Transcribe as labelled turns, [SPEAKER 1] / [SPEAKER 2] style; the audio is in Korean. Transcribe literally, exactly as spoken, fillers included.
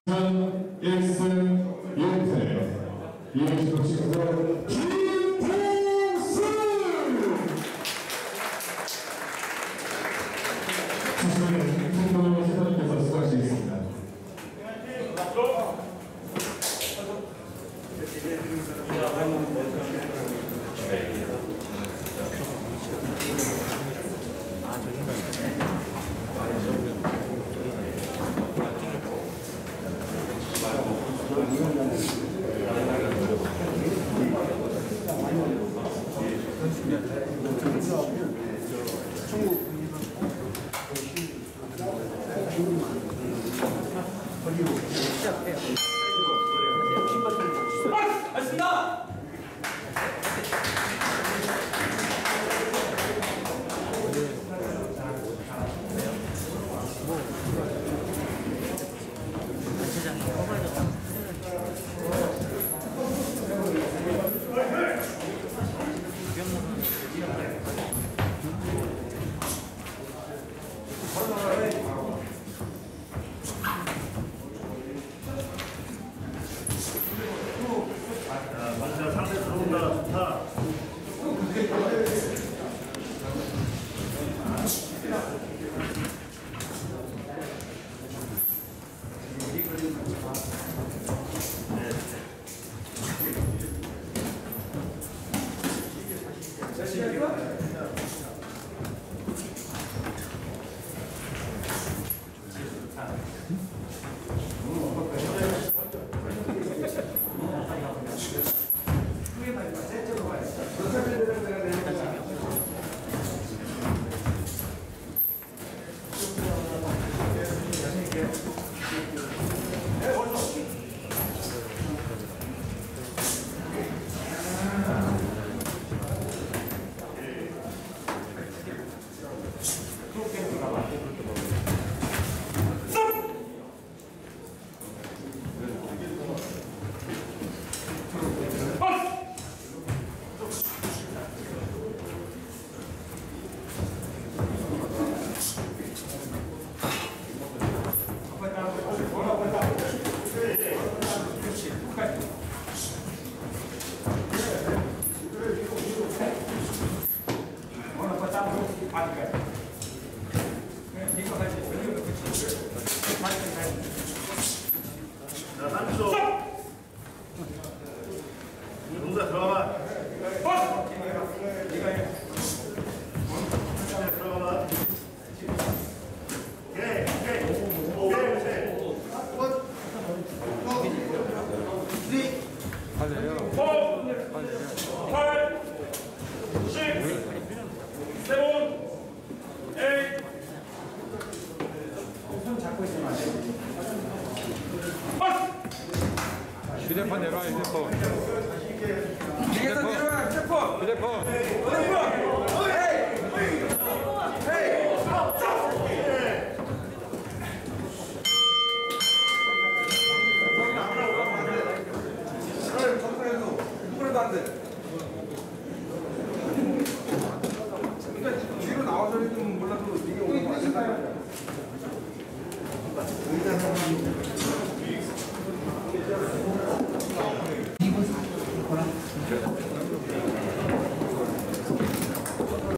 [SPEAKER 1] 일 승 일 패 이행시로 친구들 김봉수! 주시면 김봉수 선생님께서 수고하시겠습니다.
[SPEAKER 2] 알겠습니다.
[SPEAKER 3] 맞아, 상대 들어온다. 좋다. 자, 삼 초. 동사 들어가봐. 들어가봐. 오케이, 오케이. 오케이, 그렇지.
[SPEAKER 1] 맞아요.
[SPEAKER 2] 팔, 십, 세븐, 에잇. 손 잡고 있으면 안 돼.
[SPEAKER 1] 휴대폰 내놔, 휴대폰.
[SPEAKER 2] 휴대폰 내놔, 휴대폰.
[SPEAKER 1] 휴대폰.
[SPEAKER 2] 휴대폰. 헤이, 헤이. 정상에서 누구라도 안 돼.